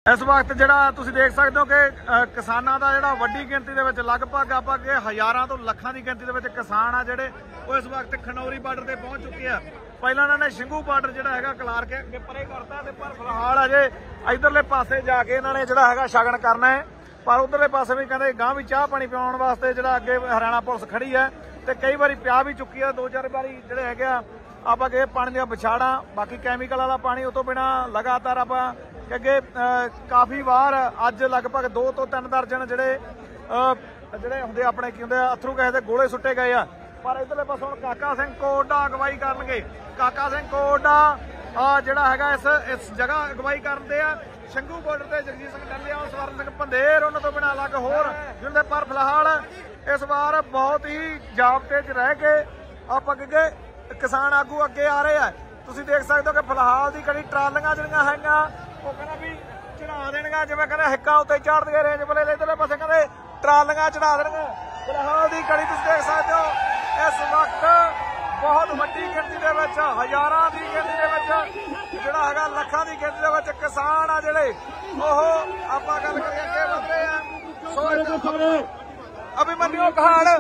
इस वक्त जिहड़ा तुसीं देख सकते हो कि किसानां दा जिहड़ा वड्डी गिनती दे विच लगभग आपां के हज़ारां तो लखां दी गिनती दे विच किसान आ जिहड़े वो इस वक्त खनौरी बार्डर ते पहुंच चुके हैं। पहलां इन्हां ने शिंगू बार्डर जिहड़ा हैगा कलार के अगे परे करता ते पर फिलहाल अजे इधरले पासे जाके इन्हां ने जिहड़ा हैगा शगन करना है। पर उधरले पासे भी कहंदे गांह भी चाह पानी पिआउण वास्ते जिहड़ा अगे हरियाणा पुलिस खड़ी है ते कई बारी पिया भी चुकी है। 2-4 बारी जिहड़े हैगे आपां के पानी दी बछाड़ा बाकी कैमिकल वाला पानी उस तो बिना लगातार आपां अगे काफ़ी वार अज लगभग 2 तो 3 दर्जन जिहड़े हुंदे अपने की हुंदे अथरू गैस दे गोले सुट्टे गए आ। पर इधरले पासों हुण काका सिंह कोटा अगवाई करनगे। काका सिंह कोटा जिहड़ा हैगा इस जगह अगवाई करदे आ। शंगू बॉर्डर ते जगजीत सिंह डल्लिया स्वर्ण सिंह पंधेर उन्हां तो बिना अलग होर जिंदे पर फिलहाल इस बार बहुत ही जाबते च रह के आप अगे किसान आगू अगे आ रहे हैं। तुसीं देख सकते हो कि फिलहाल दी कड़ी ट्रालियां जिहड़ियां हैगियां वो कहना भी चढ़ा देणगा जिवें कहंदे हिक्कां उत्ते चढ़ गए रेंज वाले इधरले पासे कहंदे ट्रालियां चढ़ा देणगे। फिलहाल दी कड़ी तुसीं देख सकते हो इस वक्त बहुत वड्डी गिनती दे विच हज़ारां दी गिनती दे विच जिहड़ा हैगा लखां दी गिनती दे विच किसान आ जिहड़े ओह आपां गल करिए अगे वध रहे हैं। सो अभिमन्यु कहाड़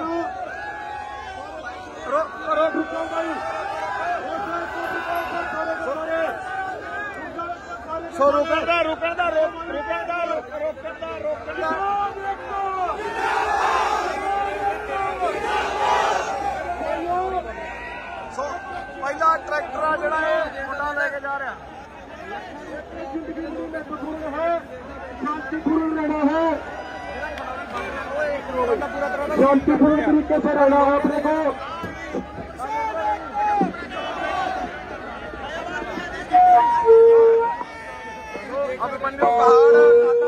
सो रुकण दा सो पहला ट्रैक्टर आ जिहड़ा है मुंडा लेके जा रहा शांतिपूर्ण तरीके से रहना है अपने को। अभिमन्यु पहाड़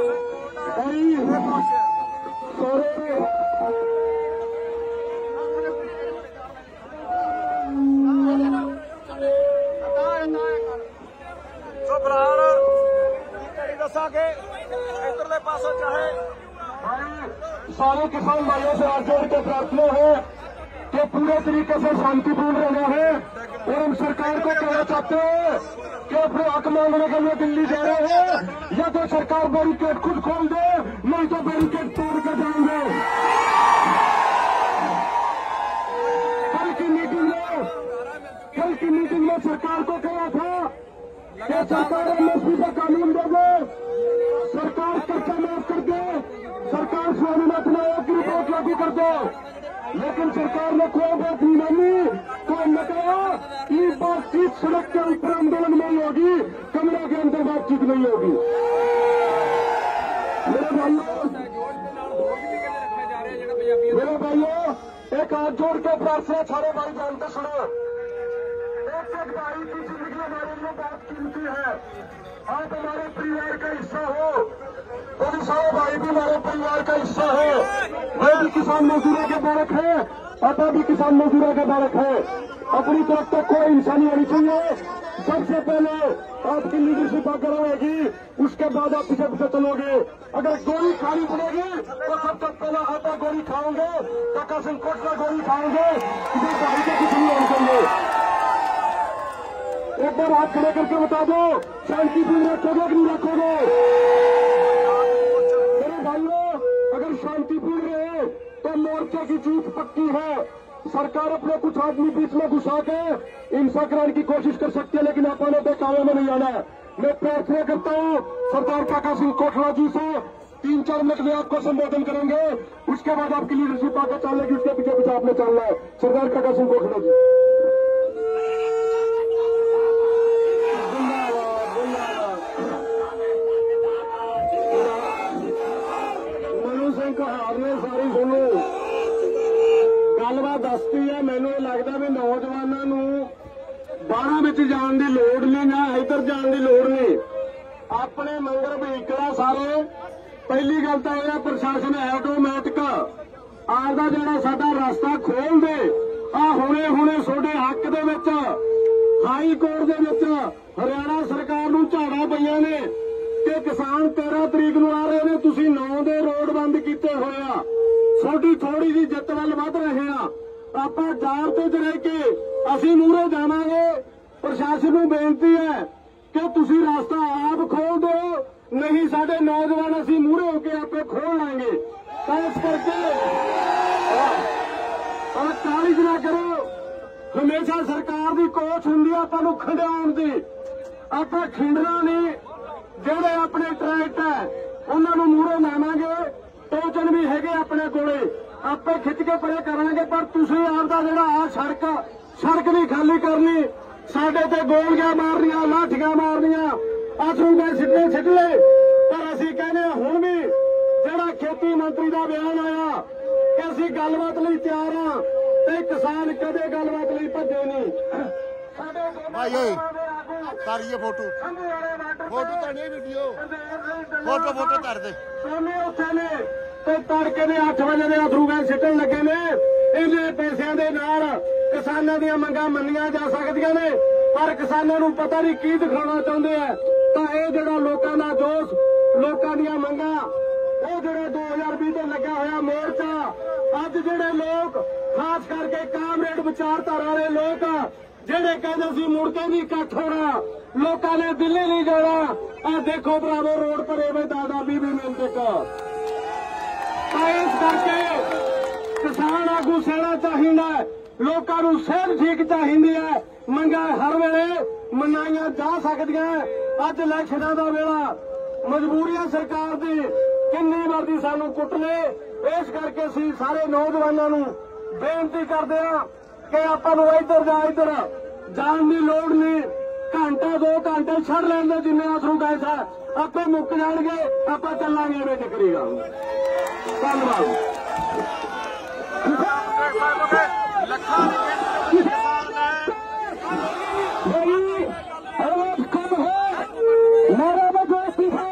सो फिलहाल दसा के इधरले पासों चाहे सारे किसान भाइयों से हाथ जोड़ के प्रार्थना है कि पूरे तरीके से शांतिपूर्ण रहना है। और हम सरकार को कहना चाहते हैं कि अपने हक मांगने के लिए दिल्ली जा रहे हैं या तो सरकार बैरिकेड खुद खोल दे नहीं तो बैरिकेड तोड़ कर जाएंगे। कल की मीटिंग में सरकार को कहा था कि सरकार एमएसपी का कानून दे दे, सरकार कर्जा माफ कर दे, सरकार स्वामीनाथन आयोग की रिपोर्ट लागू कर दो। लेकिन सरकार ने कोई बात नहीं मानी। तो हमने कहा कि बातचीत सड़क के ऊपर आंदोलन नहीं होगी, कमरे के अंदर बातचीत नहीं होगी। मेरे भाइयों एक हाथ जोड़ के प्रार्थना सारे भाई जानते सुनो। एक भाई की जिंदगी हमारे लिए बहुत कीमती है। आप हमारे परिवार का हिस्सा हो और सारे भाई भी हमारे परिवार का हिस्सा है। मैं भी किसान मजदूरों के बालक है, आता भी किसान मजदूरों के बालक है। अपनी तरफ तक कोई इंसानी होनी चाहिए। सबसे पहले आपकी लीडरशिप आकर होगी, उसके बाद आप पीछे पीछे चलोगे। अगर गोली खानी पड़ेगी तो सबसे पहले आटा गोली खाओगे, काका सिंह कोटला गोली खाओगे, इधर भाई के कुछ नहीं होना चाहिए। एक बार हाथ खड़े करके बता दो शांतिपूर्ण रखोगे कि नहीं रखोगे। मेरे भाइयों अगर शांतिपूर्ण रहे तो मोर्चे की जीत पक्की है। सरकार अपने कुछ आदमी बीच में घुसा के हिंसा कराने की कोशिश कर सकती है, लेकिन अपने बहकावे में नहीं आना है। मैं प्रार्थना करता हूं सरदार काका सिंह कोटला जी से 3-4 मिनट में आपको संबोधन करेंगे, उसके बाद आपकी लीडरशिप आगे चलेगी, उसके पीछे पीछे आपने चलना है। सरदार काका सिंह कोटला जी सारी सुनो गलबात दसती है। मैनू लगता भी नौजवानों नूं बाहर विच जाण दी लोड़ नहीं ना इधर जाण दी लोड़ नहीं। अपने मंगर व्हीकल सारे पहली गल तो यह प्रशासन ऑटोमैटिक आपदा जिहड़ा साडा रास्ता खोल दे। आ हुणे हुणे सोडे हक दे विच हाई कोर्ट दे विच हरियाणा सरकार नूं झाड़ां पईआं ने कि किसान 13 तरीक नूं आ रहे ने, तुसीं 9 दे रोड बंद कीते होए आ। छोटी थोड़ी जी जित वल वध रहे हैं। आपां जाबते च रह के असीं मूहरे जावांगे। प्रशासन नूं बेनती है कि तुसीं रास्ता आप खोल दो, नहीं साडे नौजवान असीं मूहरे हो के आपे खोल लांगे। तो इस करके कालिज ना करो। हमेशा सरकार की कोच हुंदी आपां नूं खंडाउण दी, आपां खिंडना नहीं। ਜਿਹੜੇ ਆਪਣੇ ਟਰੈਕਟ ਹੈ ਉਹਨਾਂ ਨੂੰ ਮੂਹਰੋਂ ਲਾਵਾਂਗੇ, ਟੋਚਨ ਵੀ ਹੈਗੇ ਆਪਣੇ ਕੋਲੇ, ਆਪੇ ਖਿੱਚ ਕੇ ਪਰੇ ਕਰਾਂਗੇ। ਪਰ ਤੁਸੀਂ ਆਪਦਾ ਜਿਹੜਾ ਆ ਸੜਕ ਨਹੀਂ ਖਾਲੀ ਕਰਨੀ, ਸਾਡੇ ਤੇ ਗੋਲੀਆਂ ਮਾਰਨੀਆਂ, ਲਾਠੀਆਂ ਮਾਰਨੀਆਂ, ਆਸੂ ਗਏ ਸਿੱਟੇ ਲਏ। ਪਰ ਅਸੀਂ ਕਹਿੰਦੇ ਹੁਣ ਵੀ ਜਿਹੜਾ ਖੇਤੀ ਮੰਤਰੀ ਦਾ ਬਿਆਨ ਆਇਆ ਕਿ ਅਸੀਂ ਗੱਲਬਾਤ ਲਈ ਤਿਆਰ ਹਾਂ, ਤੇ ਕਿਸਾਨ ਕਦੇ ਗੱਲਬਾਤ ਲਈ ਭੱਜੇ ਨਹੀਂ। ਸਾਡੇ तारिए फोटो फोटो तो नहीं वीडियो फोटो फोटो कर दे सोने उठे ने ते तड़के ने 8 वजे दे अथरू गैस सिੱਟਣ ਲੱਗੇ ਨੇ। ਇਹਨੇ ਪੈਸਿਆਂ ਦੇ ਨਾਲ ਕਿਸਾਨਾਂ ਦੀਆਂ ਮੰਗਾਂ ਮੰਨੀਆਂ ਜਾ ਸਕਦੀਆਂ ਨੇ, ਪਰ ਕਿਸਾਨਾਂ ਨੂੰ ਪਤਾ ਨਹੀਂ ਕੀ ਦਿਖਾਉਣਾ ਚਾਹੁੰਦੇ ਆ। ਤਾਂ ਇਹ ਜਿਹੜਾ ਲੋਕਾਂ ਦਾ ਜੋਸ਼, ਲੋਕਾਂ ਦੀਆਂ ਮੰਗਾਂ, ਉਹ ਜਿਹੜੇ 2020 ਤੋਂ ਲੱਗਾ ਹੋਇਆ ਮੋਰਚਾ, ਅੱਜ ਜਿਹੜੇ ਲੋਕ ਖਾਸ ਕਰਕੇ ਕਾਮਰੇਡ ਵਿਚਾਰਧਾਰਾ ਵਾਲੇ ਲੋਕ ਜਿਹੜੇ ਕਹਿੰਦੇ ਸੀ ਮੁੜ ਕੇ ਨਹੀਂ ਇਕੱਠ ਹੋਣਾ, ਲੋਕਾਂ ਨੇ ਦਿੱਲੀ ਨਹੀਂ ਜਾਣਾ, ਆ ਦੇਖੋ ਭਰਾਵੋ ਰੋਡ ਭਰੇ ਵੇ ਦਾਦਾ ਬੀਬੀ ਮਿਲਦੇ ਕਾ। ਤਾਂ ਇਸ ਕਰਕੇ ਕਿਸਾਨ ਆਗੂ ਸਹਿਣਾ ਚਾਹੀਦਾ, ਲੋਕਾਂ ਨੂੰ ਸਿਹਤ ਠੀਕ ਚਾਹੀਦੀ ਹੈ। ਮੰਗਾਂ ਹਰ ਵੇਲੇ ਮਨਾਈਆਂ ਜਾ ਸਕਦੀਆਂ। ਅੱਜ ਇਲੈਕਸ਼ਨਾਂ ਦਾ ਵੇਲਾ, ਮਜਬੂਰੀਆਂ ਸਰਕਾਰ ਦੀ ਕਿੰਨੀ ਮਰਜ਼ੀ ਸਾਨੂੰ ਕੁੱਟ ਲੇ। ਇਸ ਕਰਕੇ ਅਸੀਂ ਸਾਰੇ ਨੌਜਵਾਨਾਂ ਨੂੰ ਬੇਨਤੀ ਕਰਦੇ ਹਾਂ ਕਿ ਆਪਾਂ ਨੂੰ ਇੱਧਰ ਜਾਣ ਦੀ ਲੋੜ ਨਹੀਂ। ਘੰਟਾ 2 ਘੰਟੇ ਛੱਡ ਲੈਣ ਦੇ, ਜਿੰਨੇ ਅਥਰੂ ਗਏ ਸਾ ਆਪੇ ਮੁੱਕ ਜਾਣਗੇ, ਆਪਾਂ ਚੱਲਾਂਗੇ ਐਵੇਂ ਚੱਕਰੀਗਾ। ਧੰਨਵਾਦ। ਲੱਖਾਂ ਦੀ ਗਿਣਤੀ ਵਿੱਚ ਕਿਸਾਨ मेरा दोस्ती है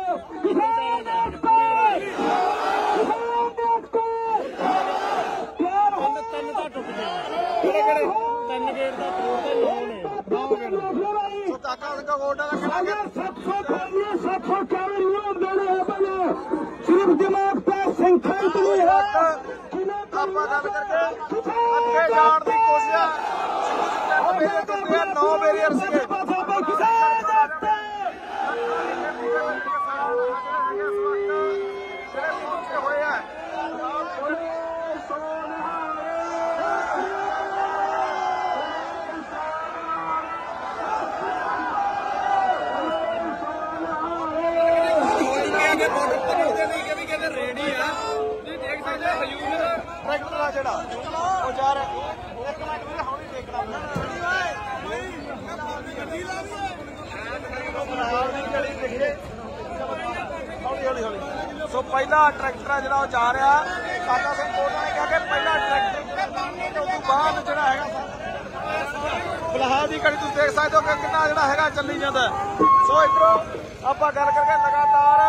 सिर्फ दिमाग पे संख्या नहीं है। ਆਪਾਂ ਗੱਲ ਕਰਕੇ ਅੱਗੇ ਜਾਣ ਦੀ ਕੋਸ਼ਿਸ਼ 9 ਬੈਰੀਅਰ ਸੀਗੇ। ट्रैक्टर आ जेड़ा ओ जा रहा एक मिनट मेरे हौली देखना हौली हौली। सो पहला ट्रैक्टर जेड़ा ओ जा रहा, काका सिंह कोटला ने कहा कि पहला ट्रैक्टर तो बाद जेड़ा हैगा बलहा दी घड़ी तुसीं देख सकते हो कि कितना जेड़ा हैगा चली जांदा। सो इधरों आपां गल करके लगातार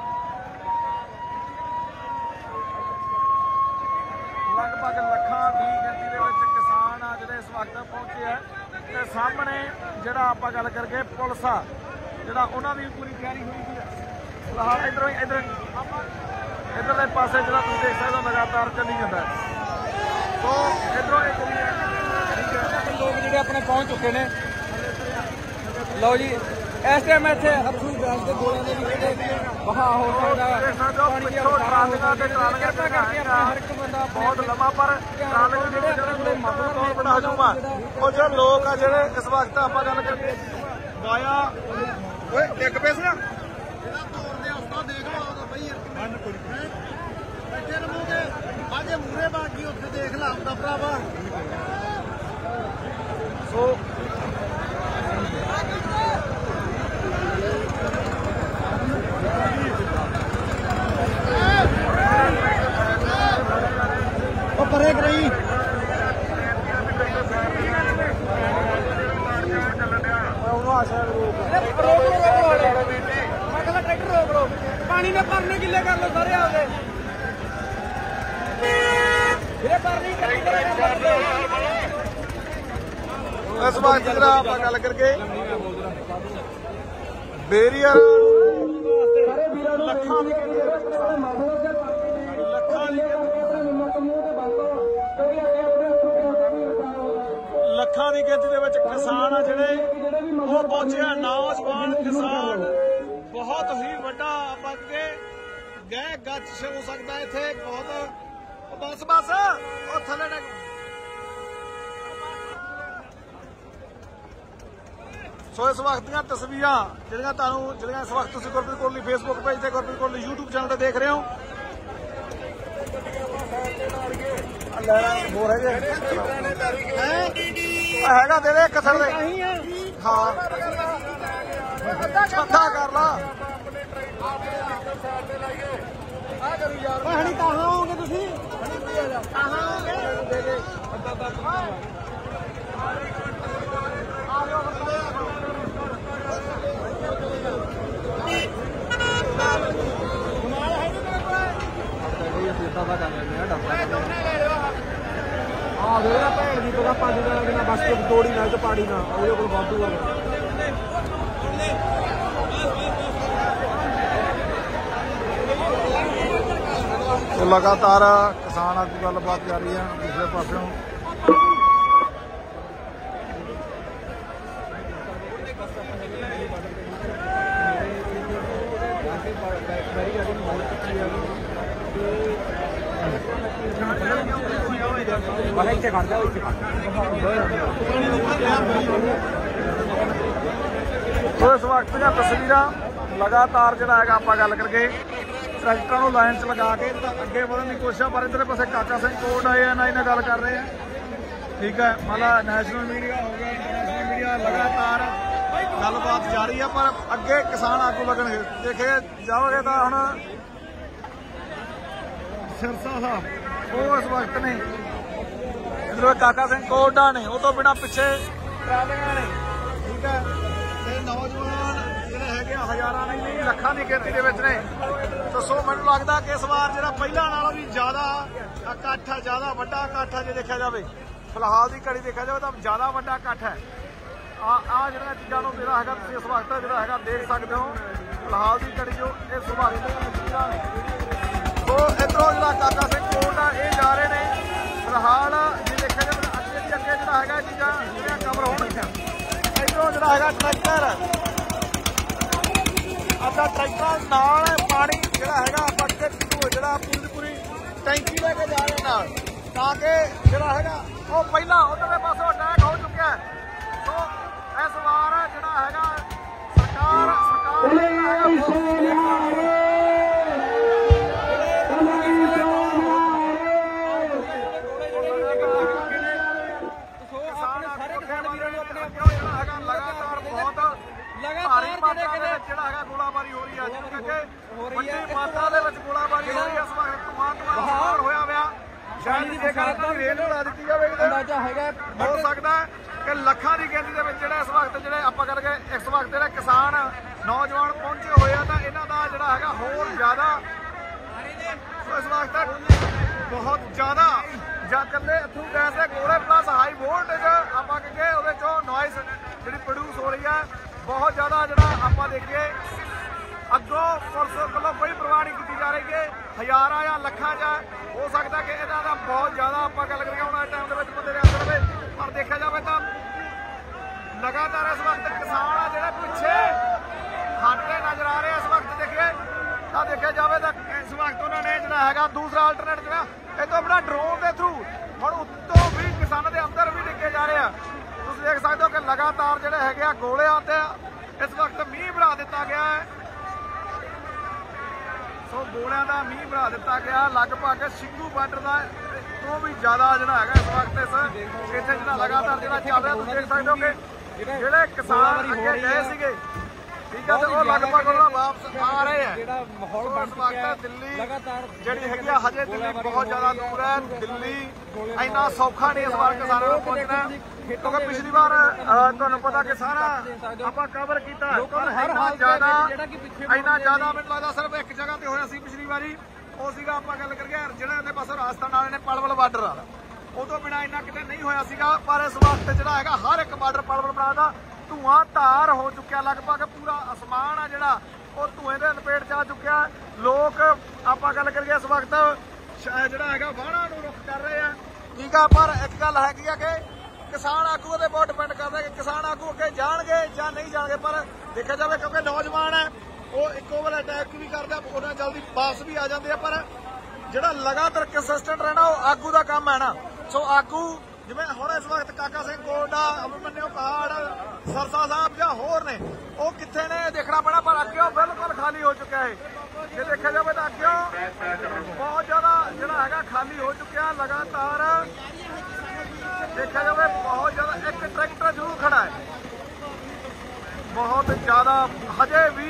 लगभग ਲੱਖਾਂ ਦੀ ਗਿਣਤੀ ਦੇ ਵਿੱਚ ਕਿਸਾਨ ਆ ਜਿਹੜੇ ਇਸ ਵਕਤ ਪਹੁੰਚੇ ਆ। ਤੇ ਸਾਹਮਣੇ ਜਿਹੜਾ ਆਪਾਂ ਗੱਲ ਕਰਕੇ ਪੁਲਿਸ ਆ ਜਿਹੜਾ ਉਹਨਾਂ ਦੀ ਪੂਰੀ ਤਿਆਰੀ ਹੋਈ ਹੈ। ਫਿਲਹਾਲ ਇਧਰਲੇ ਪਾਸੇ ਜਿਹੜਾ ਤੁਸੀਂ ਦੇਖ ਸਕਦੇ ਹੋ ਲਗਾਤਾਰ ਚੱਲੀ ਜਾਂਦਾ। ਸੋ ਇਧਰੋਂ ਇਹ ਕਰੀ ਠੀਕ ਹੈ, ਲੋਕ ਜਿਹੜੇ ਆਪਣੇ ਪਹੁੰਚ ਚੁੱਕੇ ਨੇ। ਲਓ ਜੀ ਇਸ ਟਾਈਮ ਇੱਥੇ ਅਥਰੂ ਗੈਸ ਦੇ ਗੋਲਿਆਂ ਦੇ ਵੀ ਵਹਾ ਹੋ ਸਕਦਾ। ਟਰਾਲੀਆਂ ਤੇ ਟਰਾਲੀਆਂ ਕਰਕੇ ਹਰ ਇੱਕ ਬੰਦਾ ਬਹੁਤ ਲੰਮਾ, ਪਰ ਟਰਾਲੀਆਂ ਜਿਹੜੇ ਬਹੁਤ ਬੜਾ ਹਜੂਮਾ। ਉਹ ਜਿਹੜੇ ਲੋਕ ਆ ਜਿਹੜੇ ਇਸ ਵਕਤ ਆਪਾਂ ਗੱਲ ਕਰਕੇ ਵਾਇਆ ਓਏ ਇੱਕ ਪੈਸੇ ਨਾ ਤੋੜਦੇ ਹਸਤਾ ਦੇਖ ਲਓ ਬਈ ਬੈਠੇ ਰਹੋਗੇ ਬਾਜੇ ਮੂਰੇ ਬਾਗੀ ਉੱਥੇ ਦੇਖ ਲਾ ਹੁੰਦਾ ਭਰਾਵਾ। ਸੋ परे रही पानी में परने गिले कर लो सारे आपके इस बात जरा आप गल करके बेरियर ਲੱਖਾਂ ਦੀ ਗਿਣਤੀ ਦੇ ਵਿੱਚ ਕਿਸਾਨ ਆ ਜਿਹੜੇ ਉਹ ਪਹੁੰਚੇ ਆ। ਨੌਜਵਾਨ ਕਿਸਾਨ ਬਹੁਤ ਹੀ ਵੱਡਾ ਆਪਾਂ ਅੱਗੇ ਗਏ ਗੱਚ ਹੋ ਸਕਦਾ ਇੱਥੇ ਬਹੁਤ ਬਸ ਉਹ ਥੱਲੇ ਨਾ ਸੋ ਇਸ ਵਕਤ ਦੀਆਂ ਤਸਵੀਰਾਂ ਜਿਹੜੀਆਂ ਇਸ ਵਕਤ ਤੁਸੀਂ ਗੁਰਪ੍ਰੀਤ ਕੋਹਲੀ ਫੇਸਬੁੱਕ ਪੇਜ ਤੇ ਗੁਰਪ੍ਰੀਤ ਕੋਹਲੀ YouTube ਚੈਨਲ ਤੇ ਦੇਖ ਰਹੇ ਹੋ। ਹੋਰ ਹੈਗਾ ਦੇ ਦੇ ਕਸਰ ਦੇ ਹਾਂ ਛੱਡਾ ਕਰ ਲਾ ਹਣੀ ਕਹਾਂ ਹੋਗੇ ਤੁਸੀਂ ਕਹਾਂ ਹੋਗੇ ਦੇ ਦੇ ਭੈਣ ਦੀ ਪਤਾ 5 ਦਿਨਾਂ ਬਸ ਤੋੜੀ ਨਾਲ ਤੇ ਪਾੜੀ ਨਾ ਉਹਦੇ ਕੋਲ ਵਾਧੂ ਆ ਲਗਾਤਾਰ ਕਿਸਾਨ ਆਗੂ ਗੱਲਬਾਤ ਜਾਰੀ ਹੈ ਦੂਸਰੇ ਪਾਸਿਓਂ ਸੋ ਇਸ ਵਕਤ ਦੀਆਂ ਤਸਵੀਰਾਂ ਲਗਾਤਾਰ ਜਿਹੜਾ ਹੈਗਾ ਆਪਾਂ ਗੱਲ ਕਰਕੇ ਟਰੈਕਟਰਾਂ ਨੂੰ ਲਾਈਨ 'ਚ ਲਗਾ ਕੇ ਤਾਂ ਅੱਗੇ ਵਧਣ ਦੀ ਕੋਸ਼ਿਸ਼ ਪਰ ਇੱਧਰਲੇ ਪਾਸੇ ਕਾਕਾ ਸਿੰਘ ਕੋਟ ਆਏ ਆ ਨਾਲ ਗੱਲ ਕਰ ਰਹੇ ਆ ਠੀਕ ਹੈ ਮਤਲਬ ਨੈਸ਼ਨਲ ਮੀਡੀਆ ਹੋ ਗਿਆ ਇੰਟਰਨੈਸ਼ਨਲ ਮੀਡੀਆ ਲਗਾਤਾਰ ਗੱਲਬਾਤ ਜਾਰੀ ਆ ਪਰ ਅੱਗੇ ਕਿਸਾਨ ਆਗੂ ਲੱਗਣਗੇ ਦੇਖੇ ਜਾਓਗੇ ਤਾਂ ਹੁਣ ਸਿਰਸਾ ਸਾਹਿਬ ਉਹ ਇਸ ਵਕਤ ਨੇ ਇੱਧਰ ਕਾਕਾ ਸਿੰਘ ਕੋਟਾ ਨੇ ਉਹ ਤੋਂ ਬਿਨਾਂ ਪਿੱਛੇ ਟਰਾਲੀਆਂ ਨੇ ਠੀਕ ਹੈ ਤੇ ਨੌਜਵਾਨ ਜਿਹੜੇ ਹੈਗੇ ਹਜ਼ਾਰਾਂ ਨਹੀਂ ਲੱਖਾਂ ਦੀ ਗਿਣਤੀ ਦੇ ਵਿੱਚ ਨੇ ਦੱਸੋ ਮੈਨੂੰ ਲੱਗਦਾ ਕਿ ਇਸ ਵਾਰ ਜਿਹੜਾ ਪਹਿਲਾਂ ਨਾਲੋਂ ਵੀ ਜ਼ਿਆਦਾ ਇਕੱਠ ਹੈ ਜ਼ਿਆਦਾ ਵੱਡਾ ਇਕੱਠ ਹੈ ਜੇ ਦੇਖਿਆ ਜਾਵੇ ਫਿਲਹਾਲ ਦੀ ਘੜੀ ਦੇਖਿਆ ਜਾਵੇ ਤਾਂ ਜ਼ਿਆਦਾ ਵੱਡਾ ਇਕੱਠ ਹੈ ਆ ਜਿਹੜੀਆਂ ਚੀਜ਼ਾਂ ਨੂੰ ਜਿਹੜਾ ਹੈਗਾ ਤੁਸੀਂ ਇਸ ਵਕਤ ਜਿਹੜਾ ਹੈਗਾ ਦੇਖ ਸਕਦੇ ਹੋ ਫਿਲਹਾਲ ਦੀ ਘੜੀ ਜੋ ਇਹ ਸੁਭਾਰੀ ਚੀਜ਼ਾਂ ਸੋ ਇੱਧਰੋਂ ਜਿਹੜਾ ਕਾਕਾ ਸਿੰਘ ਕੋਟ ਆ ਇਹ ਜਾ ਰਹੇ ਨੇ ਫਿਲਹਾਲ ਜੇ ਦੇਖਿਆ ਜਾਵੇ ਅੱਗੇ ਜਿਹੜਾ ਹੈਗਾ ਚੀਜ਼ਾਂ ਜਿਹੜੀਆਂ ਕਵਰ ਹੋਣਗੀਆਂ ਇੱਧਰੋਂ ਜਿਹੜਾ ਹੈਗਾ ਟਰੈਕਟਰ ਆਪਾਂ ਟਰੈਕਟਰਾਂ ਨਾਲ ਪਾਣੀ ਜਿਹੜਾ ਹੈਗਾ ਆਪਾਂ ਜਿਹੜਾ ਪੂਰੀ ਟੈਂਕੀ ਲੈ ਕੇ ਜਾ ਰਹੇ ਨਾਲ ਤਾਂ ਕਿ ਜਿਹੜਾ ਹੈਗਾ ਉਹ ਪਹਿਲਾਂ ਉਧਰਲੇ ਪਾਸੋਂ ਅਟੈਕ ਹੋ ਚੁੱਕਿਆ ਸੋ ਇਸ ਵਾਰ ਜਿਹੜਾ ਹੈਗਾ ਸਰਕਾਰ ਜਿਹੜਾ ਹੈਗਾ ਗੋਲਾਬਾਰੀ ਹੋ ਰਹੀ ਹੈ ਕਿਉਂਕਿ ਵੱਡੀ ਮਾਤਰਾ ਦੇ ਵਿੱਚ ਗੋਲਾਬਾਰੀ ਹੋ ਰਹੀ ਹੈ ਇਸ ਵਕਤ ਧੂਆਂ ਹੋਇਆ ਹੋਇਆ ਸ਼ਾਇਦ ਜੇਕਰ ਰੇਲ ਉਡਾ ਦਿੱਤੀ ਜਾਵੇ ਅੰਦਾਜ਼ਾ ਹੈਗਾ ਹੋ ਸਕਦਾ ਕਿ ਲੱਖਾਂ ਦੀ ਗਿਣਤੀ ਦੇ ਵਿੱਚ ਜਿਹੜੇ ਇਸ ਵਕਤ ਜਿਹੜੇ ਆਪਾਂ ਕਰਕੇ ਇਸ ਵਕਤ ਜਿਹੜੇ ਕਿਸਾਨ ਨੌਜਵਾਨ ਪਹੁੰਚੇ ਹੋਏ ਆ ਤਾਂ ਇਹਨਾਂ ਦਾ ਜਿਹੜਾ ਹੈਗਾ ਹੋਰ ਜ਼ਿਆਦਾ ਇਸ ਵਕਤ ਬਹੁਤ ਜ਼ਿਆਦਾ ਜਾਂ ਕੱਲੇ ਅਥਰੂ ਗੈਸ ਦੇ ਗੋਲੇ ਪਲੱਸ ਹਾਈ ਵੋਲਟੇਜ ਆਪਾਂ ਕਹਿੰਦੇ ਉਹਦੇ ਚੋਂ ਨੋਇਸ ਜਿਹੜੀ ਪ੍ਰੋਡਿਊਸ ਹੋ ਰਹੀ ਹੈ ਬਹੁਤ ਜ਼ਿਆਦਾ ਜਿਹੜਾ ਆਪਾਂ ਦੇਖੀਏ ਅੱਗੋਂ ਪੁਲਿਸ ਵੱਲੋਂ ਕੋਈ ਪਰਵਾਹ ਨਹੀਂ ਕੀਤੀ ਜਾ ਰਹੀ ਕਿ ਹਜ਼ਾਰਾਂ ਜਾਂ ਲੱਖਾਂ ਜਾਂ ਹੋ ਸਕਦਾ ਕਿ ਇਹਨਾਂ ਦਾ ਬਹੁਤ ਜ਼ਿਆਦਾ ਆਪਾਂ ਗੱਲ ਕਰੀਏ ਹੁਣ ਇਸ ਟਾਈਮ ਦੇ ਵਿੱਚ ਬੰਦੇ ਦੇ ਅੰਦਰ ਹੋਵੇ ਪਰ ਦੇਖਿਆ ਜਾਵੇ ਤਾਂ ਲਗਾਤਾਰ ਇਸ ਵਕਤ ਕਿਸਾਨ ਆ ਜਿਹੜੇ ਪਿੱਛੇ ਹਟਦੇ ਨਜ਼ਰ ਆ ਰਹੇ ਇਸ ਵਕਤ ਦੇਖੀਏ ਤਾਂ ਦੇਖਿਆ ਜਾਵੇ ਤਾਂ ਇਸ ਵਕਤ ਉਹਨਾਂ ਨੇ ਜਿਹੜਾ ਹੈਗਾ ਦੂਸਰਾ ਆਲਟਰਨੇਟ ਜਿਹੜਾ ਇਹ ਤੋਂ ਬਿਨਾਂ ਡਰੋਨ ਦੇ ਥਰੂ ਹੁਣ ਉੱਤੋਂ ਵੀ ਕਿਸਾਨਾਂ ਦੇ ਅੰਦਰ ਵੀ ਡਿੱਗੇ ਜਾ ਰਹੇ ਆ ਤੁਸੀਂ ਦੇਖ ਸਕਦੇ ਹੋ ਕਿ ਲਗਾਤਾਰ ਜਿਹੜੇ ਹੈਗੇ ਆ ਗੋਲੇ ਆਉਂਦੇ ਆ ਇਸ ਵਕਤ ਮੀਂਹ ਬਣਾ ਦਿੱਤਾ ਗਿਆ ਹੈ ਸੋ ਗੋਲਿਆਂ ਦਾ ਮੀਂਹ ਬਣਾ ਦਿੱਤਾ ਗਿਆ ਲਗਭਗ ਸਿੰਘੂ ਬਾਰਡਰ ਦਾ ਤੋਂ ਵੀ ਜ਼ਿਆਦਾ ਜਿਹੜਾ ਹੈਗਾ ਇਸ ਵਕਤ ਇੱਥੇ ਜਿਹੜਾ ਲਗਾਤਾਰ ਜਿਹੜਾ ਚੱਲ ਰਿਹਾ ਤੁਸੀਂ ਦੇਖ ਸਕਦੇ ਹੋ ਕਿ ਜਿਹੜੇ ਕਿਸਾਨ ਅੱਗੇ ਗਏ ਸੀਗੇ ਠੀਕ ਹੈ ਤੇ ਉਹ ਲਗਭਗ ਉਹਨਾਂ ਵਾਪਸ ਆ ਰਹੇ ਆ ਜਿਹੜਾ ਮਾਹੌਲ ਬਣ ਚੁੱਕਿਆ ਦਿੱਲੀ ਲਗਾਤਾਰ ਜਿਹੜੀ ਹੈਗੀ ਆ ਹਜੇ ਦਿੱਲੀ ਬਹੁਤ ਜ਼ਿਆਦਾ ਦੂਰ ਹੈ ਦਿੱਲੀ ਇੰਨਾ ਸੌਖਾ ਨਹੀਂ ਇਸ ਵਾਰ ਕਿਸਾਨਾਂ ਨੂੰ ਪਹੁੰਚਣਾ ਕਿਉਂਕਿ ਪਿਛਲੀ ਵਾਰ ਤੁਹਾਨੂੰ ਪਤਾ ਕਿ ਸਾਰਾ ਆਪਾਂ ਕਵਰ ਕੀਤਾ ਪਰ ਇੰਨਾ ਜ਼ਿਆਦਾ ਮੈਨੂੰ ਲੱਗਦਾ ਸਿਰਫ ਇੱਕ ਜਗ੍ਹਾ ਤੇ ਹੋਇਆ ਸੀ ਪਿਛਲੀ ਵਾਰੀ ਉਹ ਸੀਗਾ ਆਪਾਂ ਗੱਲ ਕਰੀਏ ਜਿਹੜਾ ਇਹਦੇ ਪਾਸੋਂ ਰਾਜਸਥਾਨ ਵਾਲੇ ਨੇ ਪਲਵਲ ਬਾਰਡਰ ਵਾਲਾ ਉਹ ਤੋਂ ਬਿਨਾਂ ਇੰਨਾ ਕਿਤੇ ਨਹੀਂ ਹੋਇਆ ਸੀਗਾ ਪਰ ਇਸ ਵਕਤ ਜਿਹੜਾ ਹੈਗਾ ਹਰ ਇੱਕ ਬਾਰਡਰ ਪਲਵਲ ਬਣਾ ਦਾ ਧੂਆਂ ਧਾਰ ਹੋ ਚੁੱਕਿਆ ਲਗਭਗ ਪੂਰਾ ਅਸਮਾਨ ਆ ਜਿਹੜਾ ਉਹ ਧੂਏ ਦੇ ਲਪੇਟ ਚ ਆ ਚੁੱਕਿਆ ਲੋਕ ਆਪਾਂ ਗੱਲ ਕਰੀਏ ਇਸ ਵਕਤ ਜਿਹੜਾ ਹੈਗਾ ਵਾਹਣਾਂ ਨੂੰ ਰੁੱਖ ਕਰ ਰਹੇ ਆ ਠੀਕ ਆ ਪਰ ਇੱਕ ਗੱਲ ਹੈਗੀ ਆ ਕਿ ਕਿਸਾਨ ਆਗੂ ਦੇ ਬਹੁਤ ਡਿਪੈਂਡ ਕਰਦਾ ਕਿ ਕਿਸਾਨ ਆਗੂ ਅੱਗੇ ਜਾਣਗੇ ਜਾਂ ਨਹੀਂ ਜਾਣਗੇ ਪਰ ਦੇਖਿਆ ਜਾਵੇ ਕਿਉਂਕਿ ਨੌਜਵਾਨ ਹੈ ਉਹ ਇੱਕੋ ਵਾਰ ਅਟੈਕ ਵੀ ਕਰਦੇ ਆ, ਉਹਨਾਂ ਜਲਦੀ ਵਾਪਸ ਵੀ ਆ ਜਾਂਦੇ ਆ। ਪਰ ਜਿਹੜਾ ਲਗਾਤਾਰ ਕੰਸਿਸਟੈਂਟ ਰਹਿਣਾ ਉਹ ਆਗੂ ਦਾ ਕੰਮ ਹੈ ਨਾ। ਸੋ ਆਗੂ ਜਿਵੇਂ ਹੁਣ ਇਸ ਵਕਤ ਕਾਕਾ ਸਿੰਘ ਕੋਟਾ, ਅਮਰਮਨਿਓ ਪਹਾੜ, ਸਰਸਾ ਸਾਹਿਬ ਜਾਂ ਹੋਰ ਨੇ, ਉਹ ਕਿੱਥੇ ਨੇ ਦੇਖਣਾ ਪੈਣਾ। ਪਰ ਅੱਗੇ ਉਹ ਬਿਲਕੁਲ ਖਾਲੀ ਹੋ ਚੁੱਕਿਆ ਹੈ। ਜੇ ਦੇਖਿਆ ਜਾਵੇ ਤਾਂ ਅੱਗੇ ਬਹੁਤ ਜ਼ਿਆਦਾ ਜਿਹੜਾ ਹੈਗਾ ਖਾਲੀ ਹੋ ਚੁੱਕਿਆ। ਲਗਾਤਾਰ ਦੇਖਿਆ ਜਾਵੇ ਬਹੁਤ ਜ਼ਿਆਦਾ, ਇੱਕ ਟਰੈਕਟਰ ਜ਼ਰੂਰ ਖੜਾ ਹੈ ਬਹੁਤ ਜ਼ਿਆਦਾ ਹਜੇ ਵੀ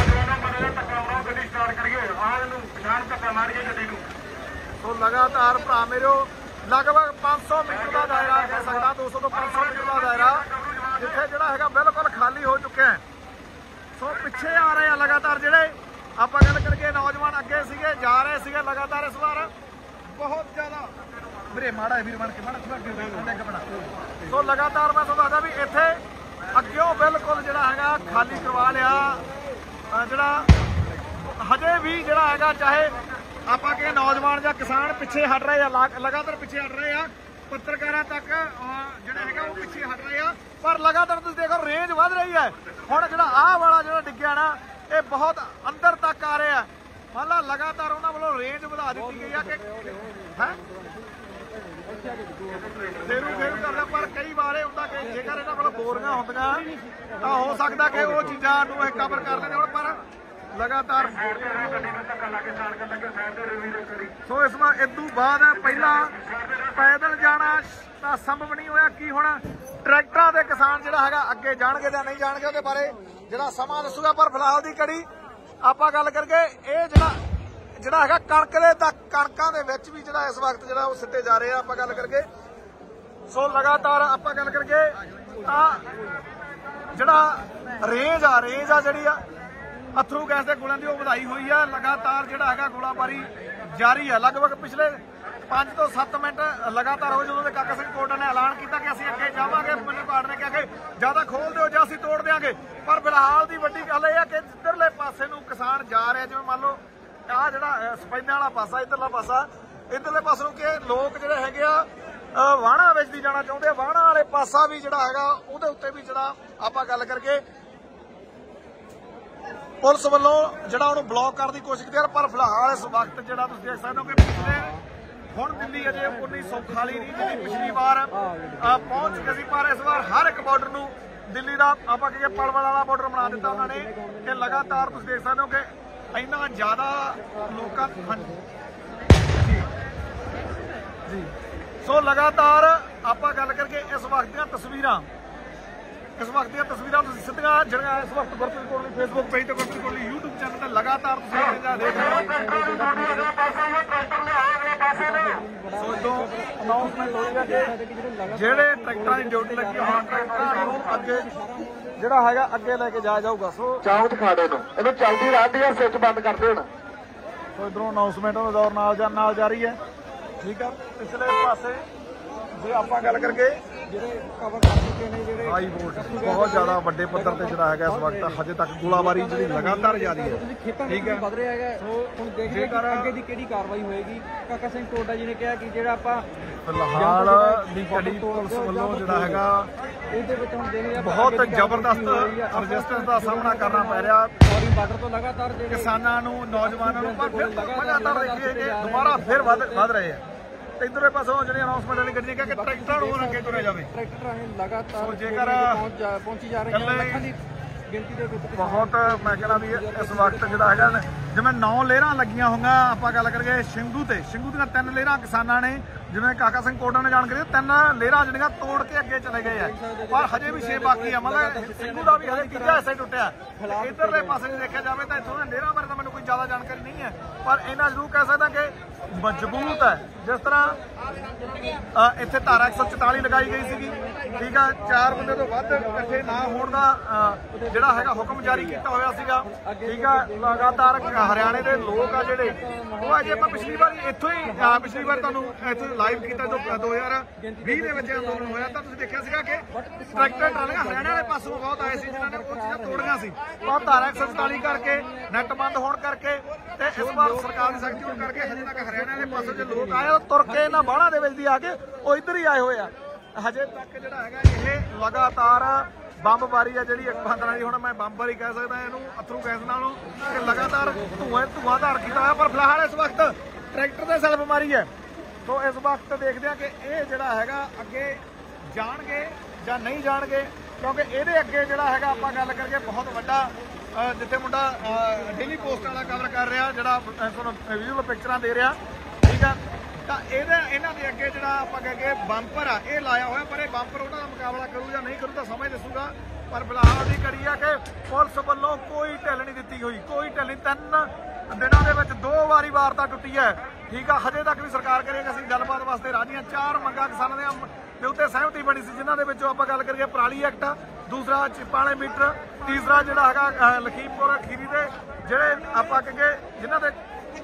ਸੋ ਲਗਾਤਾਰ ਭਰਾ ਮੇਰੋ ਲਗਭਗ 500 ਮੀਟਰ ਦਾ ਦਾਇਰਾ ਕਹਿ ਸਕਦਾ, 200 ਤੋਂ 500 ਮੀਟਰ ਦਾ ਦਾਇਰਾ ਜਿੱਥੇ ਜਿਹੜਾ ਹੈਗਾ ਬਿਲਕੁਲ ਖਾਲੀ ਹੋ ਚੁੱਕਿਆ ਹੈ। ਸੋ ਪਿੱਛੇ ਆ ਰਹੇ ਆ ਲਗਾਤਾਰ ਜਿਹੜੇ ਆਪਾਂ ਗੱਲ ਕਰਕੇ ਨੌਜਵਾਨ ਅੱਗੇ ਸੀਗੇ ਜਾ ਰਹੇ ਸੀਗੇ ਲਗਾਤਾਰ ਇਸ ਵਾਰ ਬਹੁਤ ਜ਼ਿਆਦਾ ਵੀਰੇ ਮਾੜਾ ਵੀਰ ਬਣ ਕੇ ਮਾੜਾ ਥੋੜਾ ਸੋ ਲਗਾਤਾਰ ਮੈਂ ਤੁਹਾਨੂੰ ਦੱਸਦਾ ਵੀ ਇੱਥੇ ਅੱਗਿਓਂ ਬਿਲਕੁਲ ਜਿਹੜਾ ਹੈਗਾ ਖਾਲੀ ਕਰਵਾ ਲਿਆ। ਜਿਹੜਾ ਹਜੇ ਵੀ ਜਿਹੜਾ ਹੈਗਾ ਚਾਹੇ ਆਪਾਂ ਕਿ ਨੌਜਵਾਨ ਜਾਂ ਕਿਸਾਨ ਪਿੱਛੇ ਹਟ ਰਹੇ ਆ, ਲਗਾਤਾਰ ਪਿੱਛੇ ਹਟ ਰਹੇ ਆ, ਪੱਤਰਕਾਰਾਂ ਤੱਕ ਜਿਹੜਾ ਹੈਗਾ ਉਹ ਪਿੱਛੇ ਹਟ ਰਹੇ ਆ। ਪਰ ਲਗਾਤਾਰ ਤੁਸੀਂ ਦੇਖੋ ਰੇਂਜ ਵੱਧ ਰਹੀ ਹੈ। ਹੁਣ ਜਿਹੜਾ ਆਹ ਵਾਲਾ ਜਿਹੜਾ ਡਿੱਗਿਆ ਨਾ ਇਹ ਬਹੁਤ ਅੰਦਰ ਤੱਕ ਆ ਰਿਹਾ। ਮੰਨ ਲਾ ਲਗਾਤਾਰ ਉਹਨਾਂ ਵੱਲੋਂ ਰੇਂਜ ਵਧਾ ਦਿੱਤੀ ਗਈ ਆ ਕਿ ਹੈ ਫੇਰੂ ਕਰਦਾ। ਪਰ ਕਈ ਵਾਰ ਇਹ ਹੁੰਦਾ ਕਿ ਜੇਕਰ ਇਹਨਾਂ ਕੋਲ ਬੋਰੀਆਂ ਹੁੰਦੀਆਂ ਤਾਂ ਹੋ ਸਕਦਾ ਕਿ ਉਹ ਚੀਜ਼ਾਂ ਨੂੰ ਇਹ ਕਵਰ ਕਰ ਲੈਣ। ਹੁਣ ਪਰ ਲਗਾਤਾਰ ਸੋ ਇਸ ਵਾਰ ਇਦੋਂ ਬਾਅਦ ਪਹਿਲਾਂ ਪੈਦਲ ਜਾਣਾ ਤਾਂ ਸੰਭਵ ਨਹੀਂ ਹੋਇਆ। ਕੀ ਹੁਣ ਟਰੈਕਟਰਾਂ ਦੇ ਕਿਸਾਨ ਜਿਹੜਾ ਹੈਗਾ ਅੱਗੇ ਜਾਣਗੇ ਜਾਂ ਨਹੀਂ ਜਾਣਗੇ ਉਹਦੇ ਬਾਰੇ ਜਿਹੜਾ ਸਮਾਂ ਦੱਸੂਗਾ। ਪਰ ਫਿਲਹਾਲ ਦੀ ਘੜੀ ਆਪਾਂ ਗੱਲ ਕਰਕੇ ਇਹ ਜਿਹੜਾ ਹੈਗਾ ਕਣਕ ਦੇ ਤੱਕ ਕਣਕਾਂ ਦੇ ਵਿੱਚ ਵੀ ਜਿਹੜਾ ਇਸ ਵਕਤ ਜਿਹੜਾ ਉਹ ਸਿੱਟੇ ਜਾ ਰਹੇ ਆ ਆਪਾਂ ਗੱਲ ਕਰਕੇ। ਸੋ ਲਗਾਤਾਰ ਆਪਾਂ ਗੱਲ ਕਰਕੇ ਤਾਂ ਜਿਹੜਾ ਰੇਂਜ ਆ ਜਿਹੜੀ ਆ ਅਥਰੂ ਗੈਸ ਦੇ ਗੋਲਿਆਂ ਦੀ ਉਹ ਵਧਾਈ ਹੋਈ ਆ। ਲਗਾਤਾਰ ਜਿਹੜਾ ਹੈਗਾ ਗੋਲਾਬਾਰੀ ਜਾਰੀ ਹੈ। ਲਗਭਗ ਪਿਛਲੇ 5 ਤੋਂ 7 ਮਿੰਟ ਲਗਾਤਾਰ ਹੋਏ ਜਦੋਂ ਦੇ ਕਾਕਾ ਸਿੰਘ ਕੋਟਾ ਨੇ ਐਲਾਨ ਕੀਤਾ ਕਿ ਅਸੀਂ ਅੱਗੇ ਜਾਵਾਂਗੇ। ਮੈਨੂੰ ਕਾਰਡ ਨੇ ਕਿਹਾ ਕਿ ਜਿਆਦਾ ਖੋਲ ਦਿਓ ਜਾਂ ਅਸੀਂ ਤੋੜ ਦਿਆਂਗੇ। ਪਰ ਫਿਲਹਾਲ ਦੀ ਵੱਡੀ ਗੱਲ ਇਹ ਆ ਕਿ ਜਿੱਧਰਲੇ ਪਾਸੇ ਨੂੰ ਕਿਸਾਨ ਜਾ ਰਿਹਾ, ਜਿਵੇਂ ਮੰਨ ਲਓ ਆਹ ਜਿਹੜਾ ਸਪੈਦਾਂ ਵਾਲਾ ਪਾਸਾ ਇੱਧਰਲਾ ਪਾਸਾ, ਇੱਧਰਲੇ ਪਾਸੇ ਨੂੰ ਕਿ ਲੋਕ ਜਿਹੜੇ ਹੈਗੇ ਆ ਵਾਹਣਾ ਵਿੱਚ ਦੀ ਜਾਣਾ ਚਾਹੁੰਦੇ ਆ। ਵਾਹਣਾ ਵਾਲੇ ਪਾਸਾ ਵੀ ਜਿਹੜਾ ਹੈਗਾ ਉਹਦੇ ਉੱਤੇ ਵੀ ਜਿਹੜਾ ਆਪਾਂ ਗੱਲ ਕਰਕੇ ਪੁਲਿਸ ਵੱਲੋਂ ਜਿਹੜਾ ਉਹਨੂੰ ਬਲੌਕ ਕਰਨ ਦੀ ਕੋਸ਼ਿਸ਼ ਕੀਤੀ। ਪਰ ਫਿਲਹਾਲ ਇਸ ਵਕਤ ਜਿਹੜਾ ਤੁਸੀਂ ਦੇਖ ਸਕਦੇ ਹੋ ਕਿ ਪਿਛਲੇ ਹੁਣ ਦਿੱਲੀ ਅਜੇ ਉਨੀ ਸੌਖਾ ਨਹੀਂ ਜਿਹੜੀ ਪਿਛਲੀ ਵਾਰ ਪਹੁੰਚ ਚੁੱਕੀ ਸੀ। ਪਰ ਇਸ ਵਾਰ ਹਰ ਇੱਕ ਬਾਰਡਰ ਨੂੰ ਦਿੱਲੀ ਦਾ ਆਪਾਂ ਕਹੀਏ ਪਲਵਲ ਵਾਲਾ ਬਾਰਡਰ ਬਣਾ ਦਿੱਤਾ ਉਹਨਾਂ ਨੇ ਕਿ ਲਗਾਤਾਰ ਤੁਸੀਂ ਦੇਖ ਸਕਦੇ ਹੋ ਕਿ ਇੰਨਾ ਜ਼ਿਆਦਾ ਲੋਕਾਂ ਜੀ। ਸੋ ਲਗਾਤਾਰ ਆਪਾਂ ਗੱਲ ਕਰਕੇ ਇਸ ਵਕਤ ਦੀਆਂ ਤਸਵੀਰਾਂ ਤੁਸੀਂ ਸਿੱਧੀਆਂ ਜਿਹੜੀਆਂ ਇਸ ਵਕਤ ਗੁਰਪ੍ਰੀਤ ਕੋਹਲੀ ਫੇਸਬੁੱਕ ਪੇਜ ਤੇ ਗੁਰਪ੍ਰੀਤ ਕੋਹਲੀ YouTube ਚੈਨਲ ਤੇ ਲਗਾਤਾਰ ਤੁਸੀਂ ਦੇਖ ਰਹੇ ਹੋ। ਸੋ ਇਦੋਂ ਅਨਾਉਂਸਮੈਂਟ ਹੋਏਗਾ ਕਿ ਜਿਹੜੇ ਟਰੈਕਟਰਾਂ ਦੀ ਡਿਊਟੀ ਲੱਗੀ ਹੋਣ ਟਰੈਕਟਰਾਂ ਨੂੰ ਅੱਗੇ ਜਿਹੜਾ ਹੈਗਾ ਅੱਗੇ ਲੈ ਕੇ ਜਾਊਗਾ। ਸੋ ਚੌਂਕ ਖਾੜੇ ਨੂੰ ਇਹਨੂੰ ਚੱਲਦੀ ਰਹਿੰਦੀ ਹੈ, ਸਵਿੱਚ ਬੰਦ ਕਰ ਦੇਣ। ਸੋ ਇਧਰੋਂ ਅਨਾਉਂਸਮੈਂਟ ਦਾ ਦੌਰ ਨਾਲ ਜਾਰੀ ਹੈ। ਠੀਕ ਆ, ਪਿਛਲੇ ਪਾਸੇ ਜੇ ਆਪਾਂ ਗੱਲ ਕਰਕੇ ਜਿਹੜੇ ਕਵਰ ਕਰ ਚੁੱਕੇ ਨੇ ਜਿਹੜੇ ਹਾਈ ਵੋਲਟ ਬਹੁਤ ਜ਼ਿਆਦਾ ਵੱਡੇ ਪੱਧਰ ਤੇ ਜਿਹੜਾ ਹੈਗਾ ਇਸ ਵਕਤ ਹਜੇ ਤੱਕ ਗੋਲਾਬਾਰੀ ਜਿਹੜੀ ਲਗਾਤਾਰ ਜਾਰੀ ਹੈ। ਠੀਕ ਹੈ, ਵਧ ਰਿਹਾ ਹੈਗਾ। ਹੁਣ ਦੇਖਦੇ ਹਾਂ ਅੱਗੇ ਦੀ ਕਿਹੜੀ ਕਾਰਵਾਈ ਹੋਏਗੀ। ਕਾਕਾ ਸਿੰਘ ਕੋਟਾ ਜੀ ਨੇ ਕਿਹਾ ਕਿ ਜਿਹੜਾ ਆਪਾਂ ਫਿਲਹਾਲ ਦੀ ਘੜੀ ਪੁਲਿਸ ਵੱਲੋਂ ਜਿਹੜਾ ਹੈਗਾ ਇਹਦੇ ਵਿੱਚ ਹੁਣ ਦੇਖਦੇ ਹਾਂ ਬਹੁਤ ਜ਼ਬਰਦਸਤ ਰਜਿਸਟੈਂਸ ਦਾ ਸਾਹਮਣਾ ਕਰਨਾ ਪੈ ਰਿਹਾ ਬਾਰਡਰ ਤੋਂ ਲਗਾਤਾਰ ਕਿਸਾਨਾਂ ਨੂੰ, ਨੌਜਵਾਨਾਂ ਨੂੰ। ਪਰ ਫਿਰ ਲਗਾਤਾਰ ਦੇਖੀਏ ਕਿ ਦੁਬਾਰਾ ਫਿਰ ਵੱਧ ਰਹੇ ਆ। ਇਧਰਲੇ ਪਾਸੋਂ ਜਿਹੜੀ ਅਨਾਉਂਸਮੈਂਟ ਵਾਲੀ ਗੱਡੀ ਕਿ ਟਰੈਕਟਰ ਹੋਰ ਅੱਗੇ ਤੁਰੇ ਜਾਵੇ। ਟਰੈਕਟਰ ਲਗਾਤਾਰ ਜੇਕਰ ਪਹੁੰਚੀ ਜਾ ਰਹੇ ਹਨ ਲੱਖਾਂ ਦੀ ਗਿਣਤੀ ਦੇ ਵਿੱਚ। ਬਹੁਤ ਮੈਂ ਕਹਿੰਦਾ ਵੀ ਇਸ ਵਕਤ ਜਿਹੜਾ ਹੈਗਾ ਜਿਵੇਂ 9 ਲੇਅਰਾਂ ਲੱਗੀਆਂ ਹੋਈਆਂ ਆਪਾਂ ਗੱਲ ਕਰੀਏ ਸਿੰਗੂ ਦੀਆਂ 3 ਲੇਅਰਾਂ ਕਿਸਾਨਾਂ ਨੇ ਜਿਵੇਂ ਕਾਕਾ ਸਿੰਘ ਕੋਟਾ ਨੇ ਜਾਣਕਾਰੀ 3 ਲੇਅਰਾਂ ਜਿਹੜੀਆਂ ਤੋੜ ਕੇ ਅੱਗੇ ਚਲੇ ਗਏ ਆ। ਪਰ ਹਜੇ ਵੀ 6 ਬਾਕੀ ਆ। ਮਤਲਬ ਸਿੰਗੂ ਦਾ ਵੀ ਹਜੇ ਤੀਜਾ ਹਿੱਸਾ ਟੁੱਟਿਆ। ਇੱਧਰਲੇ ਪਾਸੇ ਜੇ ਦੇਖਿਆ ਜਾਵੇ ਤਾਂ ਇੱਥੋਂ ਦੇ ਲੇਅਰਾਂ ਬਾਰੇ ਤਾਂ ਮੈਨੂੰ ਕੋਈ ਜ਼ਿਆਦਾ ਜਾਣਕਾਰੀ ਨਹੀਂ ਹੈ। ਪਰ ਇਹਨਾਂ ਜ਼ਰੂਰ ਕਹਿ ਸਕਦਾ ਕਿ ਮਜ਼ਬੂਤ ਹੈ। ਜਿਸ ਤਰ੍ਹਾਂ ਇੱਥੇ ਧਾਰਾ 144 ਲਗਾਈ ਗਈ ਸੀਗੀ। ਠੀਕ ਆ, 4 ਬੰਦੇ ਤੋਂ ਵੱਧ ਇਕੱਠੇ ਨਾ ਹੋਣ ਦਾ ਜਿਹੜਾ ਹੈਗਾ ਹੁਕਮ ਜਾਰੀ ਕੀਤਾ ਹੋਇਆ ਸੀਗਾ। ਠੀਕ ਆ, ਲਗਾਤਾਰ ਹਰਿਆਣੇ ਦੇ ਲੋਕ ਆ ਜਿਹੜੇ ਉਹ ਅਜੇ ਆਪਾਂ ਪਿਛਲੀ ਵਾਰ ਤੁਹਾਨੂੰ ਇੱਥੇ ਲਾਈਵ ਕੀਤਾ ਜੋ 2020 ਦੇ ਵਿੱਚ ਅੰਦੋਲਨ ਹੋਇਆ ਤਾਂ ਤੁਸੀਂ ਦੇਖਿਆ ਸੀਗਾ ਕਿ ਟਰੈਕਟਰ ਟਰਾਲੀਆਂ ਹਰਿਆਣੇ ਵਾਲੇ ਪਾਸੋਂ ਬਹੁਤ ਆਏ ਸੀ ਜਿਨ੍ਹਾਂ ਨੇ ਉਹ ਚੀਜ਼ਾਂ ਤੋੜੀਆਂ ਸੀ। ਪਰ ਧਾਰਾ 144 ਕਰਕੇ ਨੈੱਟ ਬੰਦ ਹੋਣ ਕਰਕੇ ਤੇ ਇਸ ਵਾਰ ਸਰਕਾਰ ਦੀ ਸਖਤੀ ਹੋਣ ਕਰਕੇ ਹਜੇ ਤੱਕ ਹਰਿਆਣੇ ਵਾਲੇ ਪਾਸੋਂ ਜੇ ਲੋਕ ਆਏ ਉਹ ਤੁਰ ਕੇ ਇਹਨਾਂ ਬਾਹਰਾਂ ਦੇ ਵਿੱਚ ਦੀ ਆ ਕੇ ਉਹ ਇੱਧਰ ਹੀ ਆਏ ਹੋਏ ਆ। ਹਜੇ ਤੱਕ ਜਿਹੜਾ ਹੈਗਾ ਇਹ ਲਗਾਤਾਰ ਬੰਬਬਾਰੀ ਆ ਜਿਹੜੀ ਇੱਕ ਬੰਦਰਾ ਦੀ, ਹੁਣ ਮੈਂ ਬੰਬਬਾਰੀ ਕਹਿ ਸਕਦਾ ਇਹਨੂੰ, ਅਥਰੂ ਗੈਸ ਨਾਲੋਂ ਕਿ ਲਗਾਤਾਰ ਧੂਆਂਧਾਰ ਕੀਤਾ ਹੋਇਆ। ਪਰ ਫਿਲਹਾਲ ਇਸ ਵਕਤ ਟਰੈਕਟਰ ਦੇ ਸੈਲਫ ਮਾਰੀ ਹੈ। ਸੋ ਇਸ ਵਕਤ ਦੇਖਦੇ ਆ ਕਿ ਇਹ ਜਿਹੜਾ ਹੈਗਾ ਅੱਗੇ ਜਾਣਗੇ ਜਾਂ ਨਹੀਂ ਜਾਣਗੇ, ਕਿਉਂਕਿ ਇਹਦੇ ਅੱਗੇ ਜਿਹੜਾ ਹੈਗਾ ਆਪਾਂ ਗੱਲ ਕਰਕੇ ਬਹੁਤ ਵੱਡਾ ਜਿੱਥੇ ਮੁੰਡਾ ਡੇਲੀ ਪੋਸਟ ਵਾਲਾ ਕਵਰ ਕਰ ਰਿਹਾ, ਜਿਹੜਾ ਤੁਹਾਨੂੰ ਵਿਜ਼ੂਅਲ ਪਿਕਚਰਾਂ ਦੇ ਰਿਹਾ, ਠੀਕ ਆ, ਤਾਂ ਇਹਨਾਂ ਦੇ ਅੱਗੇ ਜਿਹੜਾ ਆਪਾਂ ਕਹਾਂਗੇ ਬੰਪਰ ਆ ਇਹ ਲਾਇਆ ਹੋਇਆ। ਪਰ ਇਹ ਬੰਪਰ ਉਹਨਾਂ ਦਾ ਮੁਕਾਬਲਾ ਕਰੂ ਜਾਂ ਨਹੀਂ ਕਰੂ ਤਾਂ ਸਮਝ ਦੱਸੂਗਾ। ਪਰ ਫਿਲਹਾਲ ਦੀ ਕੜੀ ਆ ਕਿ ਪੁਲਿਸ ਵੱਲੋਂ ਕੋਈ ਢਿੱਲ ਨਹੀਂ ਦਿੱਤੀ ਹੋਈ, ਕੋਈ ਢਿੱਲ ਨਹੀਂ। 3 ਦਿਨਾਂ ਦੇ ਵਿੱਚ 2 ਵਾਰੀ ਵਾਰਤਾ ਟੁੱਟੀ ਹੈ, ਠੀਕ ਆ। ਹਜੇ ਤੱਕ ਵੀ ਸਰਕਾਰ ਕਰੇਗਾ ਅਸੀਂ ਗੱਲਬਾਤ ਵਾਸਤੇ ਰਾਜੀ ਹਾਂ। 4 ਮੰਗਾਂ ਕਿਸਾਨਾਂ ਦੇ ਉੱਤੇ ਸਹਿਮਤੀ ਬਣੀ ਸੀ, ਜਿਨ੍ਹਾਂ ਦੇ ਵਿੱਚੋਂ ਆਪਾਂ ਗੱਲ ਕਰੀਏ ਪਰਾਲੀ ਐਕਟ, ਦੂਸਰਾ ਚਿੱਪਾਂ ਵਾਲੇ ਮੀਟਰ, ਤੀਸਰਾ ਜਿਹੜਾ ਹੈਗਾ ਲਖੀਮਪੁਰ ਖੀਰੀ ਦੇ ਜਿਹੜੇ ਆਪਾਂ ਕਹਾਂਗੇ ਜਿਨ੍ਹਾਂ ਦੇ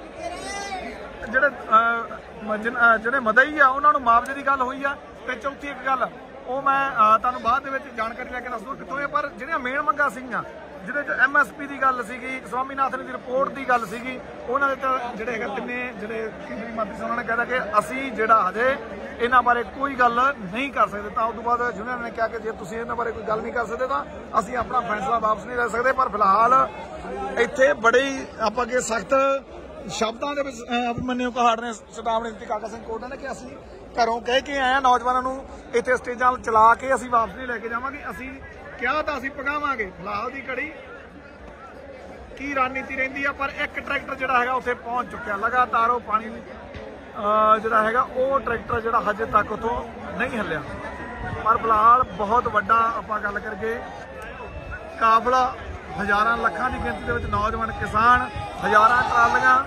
ਜਿਹੜੇ ਮਦਈ ਆ ਉਹਨਾਂ ਨੂੰ ਮੁਆਵਜ਼ੇ ਦੀ ਗੱਲ ਹੋਈ ਆ। ਤੇ ਚੌਥੀ ਇੱਕ ਗੱਲ ਉਹ ਮੈਂ ਤੁਹਾਨੂੰ ਬਾਅਦ ਦੇ ਵਿੱਚ ਜਾਣਕਾਰੀ ਲੈ ਕੇ ਦੱਸ ਦੂੰ ਕਿੱਥੋਂ ਹੈ। ਪਰ ਜਿਹੜੀਆਂ ਮੇਨ ਮੰਗਾਂ ਸੀਗੀਆਂ ਜਿਹਦੇ 'ਚ MSP ਦੀ ਗੱਲ ਸੀਗੀ, ਸਵਾਮੀਨਾਥਨ ਦੀ ਰਿਪੋਰਟ ਦੀ ਗੱਲ ਸੀਗੀ, ਉਹਨਾਂ ਦੇ ਤਾਂ ਜਿਹੜੇ ਹੈਗਾ ਤਿੰਨੇ ਜਿਹੜੇ ਕੇਂਦਰੀ ਮੰਤਰੀ ਸੀ ਉਹਨਾਂ ਨੇ ਕਹਿਤਾ ਕਿ ਅਸੀਂ ਜਿਹੜਾ ਹਜੇ ਇਹਨਾਂ ਬਾਰੇ ਕੋਈ ਗੱਲ ਨਹੀਂ ਕਰ ਸਕਦੇ। ਤਾਂ ਉਸ ਤੋਂ ਬਾਅਦ ਯੂਨੀਅਨ ਨੇ ਕਿਹਾ ਕਿ ਜੇ ਤੁਸੀਂ ਇਹਨਾਂ ਬਾਰੇ ਕੋਈ ਗੱਲ ਨਹੀਂ ਕਰ ਸਕਦੇ ਤਾਂ ਅਸੀਂ ਆਪਣਾ ਫੈਸਲਾ ਵਾਪਸ ਨਹੀਂ ਲੈ ਸਕਦੇ। ਪਰ ਫਿਲਹਾਲ ਇੱਥੇ ਬੜੀ ਆਪਾਂ ਅੱਗੇ ਸਖਤ ਸ਼ਬਦਾਂ ਦੇ ਵਿੱਚ ਅਭਿਮਨਿਊ ਕਹਾੜ ਨੇ ਚੇਤਾਵਨੀ ਦਿੱਤੀ ਕਾਕਾ ਸਿੰਘ ਕੋਟਾ ਨੇ ਕਿ ਅਸੀਂ ਘਰੋਂ ਕਹਿ ਕੇ ਆਏ ਆ ਨੌਜਵਾਨਾਂ ਨੂੰ ਇੱਥੇ ਸਟੇਜਾਂ ਚਲਾ ਕੇ ਅਸੀਂ ਵਾਪਸ ਨਹੀਂ ਲੈ ਕੇ ਜਾਵਾਂਗੇ, ਅਸੀਂ ਕਿਹਾ ਤਾਂ ਅਸੀਂ ਪਗਾਵਾਂਗੇ। ਫਿਲਹਾਲ ਦੀ ਘੜੀ ਕੀ ਰਣਨੀਤੀ ਰਹਿੰਦੀ ਆ, ਪਰ ਇੱਕ ਟਰੈਕਟਰ ਜਿਹੜਾ ਹੈਗਾ ਉੱਥੇ ਪਹੁੰਚ ਚੁੱਕਿਆ। ਲਗਾਤਾਰ ਉਹ ਪਾਣੀ ਜਿਹੜਾ ਹੈਗਾ ਉਹ ਟਰੈਕਟਰ ਜਿਹੜਾ ਹਜੇ ਤੱਕ ਉੱਥੋਂ ਨਹੀਂ ਹੱਲਿਆ। ਪਰ ਫਿਲਹਾਲ ਬਹੁਤ ਵੱਡਾ ਆਪਾਂ ਗੱਲ ਕਰਕੇ ਕਾਫਲਾ, ਹਜ਼ਾਰਾਂ ਲੱਖਾਂ ਦੀ ਗਿਣਤੀ ਦੇ ਵਿੱਚ ਨੌਜਵਾਨ ਕਿਸਾਨ, ਹਜ਼ਾਰਾਂ ਟਰਾਲੀਆਂ।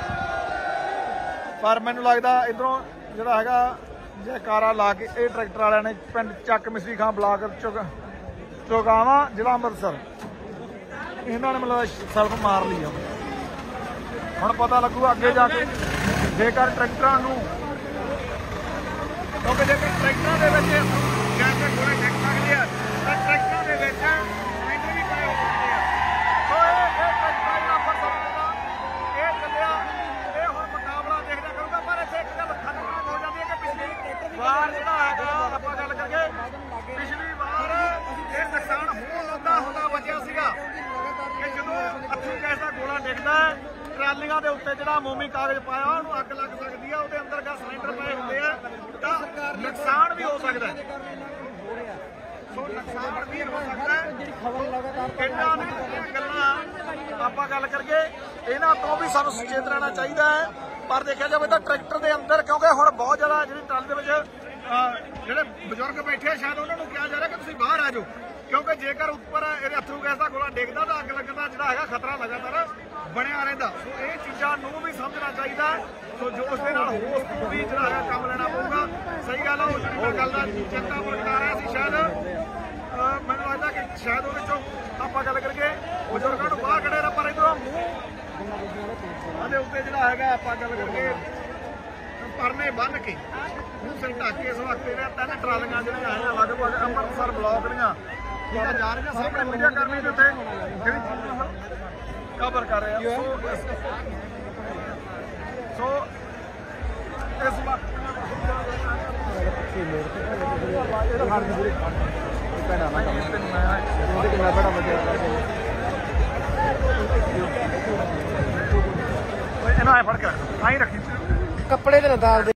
ਪਰ ਮੈਨੂੰ ਲੱਗਦਾ ਇਧਰੋਂ ਜਿਹੜਾ ਹੈਗਾ ਜੈਕਾਰਾ ਲਾ ਕੇ ਇਹ ਟਰੈਕਟਰ ਵਾਲਿਆਂ ਨੇ ਪਿੰਡ ਚੱਕ ਮਿਸਰੀ ਖਾਂ ਬਲਾਕ ਚੋਗਾਵਾਂ ਜ਼ਿਲ੍ਹਾ ਅੰਮ੍ਰਿਤਸਰ ਇਹਨਾਂ ਨੇ ਮਤਲਬ ਸਲਫ ਮਾਰ ਲਈ ਆ। ਹੁਣ ਪਤਾ ਲੱਗੂਗਾ ਅੱਗੇ ਜਾ ਕੇ ਜੇਕਰ ਟਰੈਕਟਰਾਂ ਨੂੰ, ਕਿਉਂਕਿ ਜੇਕਰ ਟਰੈਕਟਰਾਂ ਦੇ ਵਿੱਚ ਗੈਸ ਦੇ ਗੋਲੇ ਡਿੱਗ ਸਕਦੇ ਆ ਤਾਂ ਟਰੈਕਟਰਾਂ ਦੇ ਵਿੱਚ ਸਿਲੰਡਰ ਵੀ ਪਏ ਹੋ ਸਕਦੇ ਆ। ਸੋ ਇਹ ਟਰੈਕਟਰਾਂ ਦਾ ਫਰਸਾ ਇਹ ਚੱਲਿਆ, ਇਹ ਹੁਣ ਮੁਕਾਬਲਾ ਦੇਖਦਾ ਕਰੂਗਾ। ਪਰ ਇੱਥੇ ਇੱਕ ਗੱਲ ਖਤਰਨਾਕ ਹੋ ਜਾਂਦੀ ਹੈ ਕਿ ਪਿਛਲੀ ਵਾਰ ਜਿਹੜਾ ਹੈਗਾ ਆਪਾਂ ਗੱਲ ਕਰਕੇ ਪਿਛਲੀ ਵਾਰ ਇਹ ਨੁਕਸਾਨ ਹੁੰਦਾ ਬਚਿਆ ਸੀਗਾ ਕਿ ਜਦੋਂ ਅੱਥਰੂ ਗੈਸ ਦਾ ਗੋਲਾ ਡਿੱਗਦਾ ਟਰਾਲੀਆਂ ਦੇ ਉੱਤੇ ਜਿਹੜਾ ਮੋਮੀ ਕਾਗਜ਼ ਪਾਇਆ ਉਹਨੂੰ ਅੱਗ ਲੱਗ ਸਕਦੀ ਆ, ਉਹਦੇ ਅੰਦਰ ਗਾ ਸਿਲੰਡਰ ਪਏ ਹੁੰਦੇ ਆ ਤਾਂ ਨੁਕਸਾਨ ਵੀ ਹੋ ਸਕਦਾ। ਸੋ ਨੁਕਸਾਨ ਵੀ ਹੋ ਸਕਦਾ। ਇਹਨਾਂ ਦੀਆਂ ਗੱਲਾਂ ਆਪਾਂ ਗੱਲ ਕਰੀਏ ਇਹਨਾਂ ਤੋਂ ਵੀ ਸਾਨੂੰ ਸੁਚੇਤ ਰਹਿਣਾ ਚਾਹੀਦਾ ਹੈ। ਪਰ ਦੇਖਿਆ ਜਾਵੇ ਤਾਂ ਟਰੈਕਟਰ ਦੇ ਅੰਦਰ, ਕਿਉਂਕਿ ਹੁਣ ਬਹੁਤ ਜ਼ਿਆਦਾ ਜਿਹੜੀ ਟਰਾਲੀ ਦੇ ਵਿੱਚ ਜਿਹੜੇ ਬਜ਼ੁਰਗ ਬੈਠੇ ਆ ਸ਼ਾਇਦ ਉਹਨਾਂ ਨੂੰ ਕਿਹਾ ਜਾ ਰਿਹਾ ਕਿ ਤੁਸੀਂ ਬਾਹਰ ਆ ਜਾਓ, ਕਿਉਂਕਿ ਜੇਕਰ ਉੱਪਰ ਇਹਦੇ ਅਥਰੂ ਗੈਸ ਦਾ ਗੋਲਾ ਡਿੱਗਦਾ ਤਾਂ ਅੱਗ ਲੱਗਣ ਦਾ ਜਿਹੜਾ ਹੈਗਾ ਖਤਰਾ ਲਗਾਤਾਰ ਬਣਿਆ ਰਹਿੰਦਾ। ਸੋ ਇਹ ਚੀਜ਼ਾਂ ਨੂੰ ਵੀ ਸਮਝਣਾ ਚਾਹੀਦਾ। ਸੋ ਜੋ ਉਸ ਦੇ ਨਾਲ ਹੋਸ ਤੋਂ ਵੀ ਜਿਹੜਾ ਹੈਗਾ ਕੰਮ ਲੈਣਾ ਪਊਗਾ। ਸਹੀ ਗੱਲ ਆ, ਉਹ ਜਿਹੜੀ ਮੈਂ ਗੱਲ ਦਾ ਚਿੰਤਾ ਪ੍ਰਗਟਾ ਰਿਹਾ ਸੀ, ਸ਼ਾਇਦ ਮੈਨੂੰ ਲੱਗਦਾ ਕਿ ਸ਼ਾਇਦ ਉਹਦੇ ਚੋਂ ਆਪਾਂ ਗੱਲ ਕਰੀਏ ਬਜ਼ੁਰਗਾਂ ਨੂੰ ਬਾਹਰ ਕੱਢਿਆ, ਪਰ ਇੱਧਰੋਂ ਮੂੰਹ ਦੇ ਉੱਤੇ ਜਿਹੜਾ ਹੈਗਾ ਆਪਾਂ ਗੱਲ ਕਰੀਏ ਪਰਨੇ ਬੰਨ੍ਹ ਕੇ ਮੂੰਹ ਸਿਰ ਢੱਕ ਕੇ ਇਸ ਵਕਤ ਇਹਨਾਂ 3 ਟਰਾਲੀਆਂ ਜਿਹੜੀਆਂ ਹੈਗੀਆਂ ਲਗਭਗ ਅੰਮ੍ਰਿਤਸਰ ਬਲਾਕ ਦੀਆਂ ਠੀਕ ਆ ਜਾ ਰਹੀਆਂ। ਸਾਹਮਣੇ ਮੀਡੀਆ ਕਰਮੀ ਦੇ ਉੱਤੇ ਜਿਹੜੀ ਕਵਰ ਕਰ ਰਹੇ ਆ। ਸੋ ਇਸ ਵਕਤ ਇਹਨਾਂ ਫੜ ਕੇ ਆਈ ਰੱਖੀ ਕੱਪੜੇ ਤੇ ਨਾ ਦਾਲ ਦੇ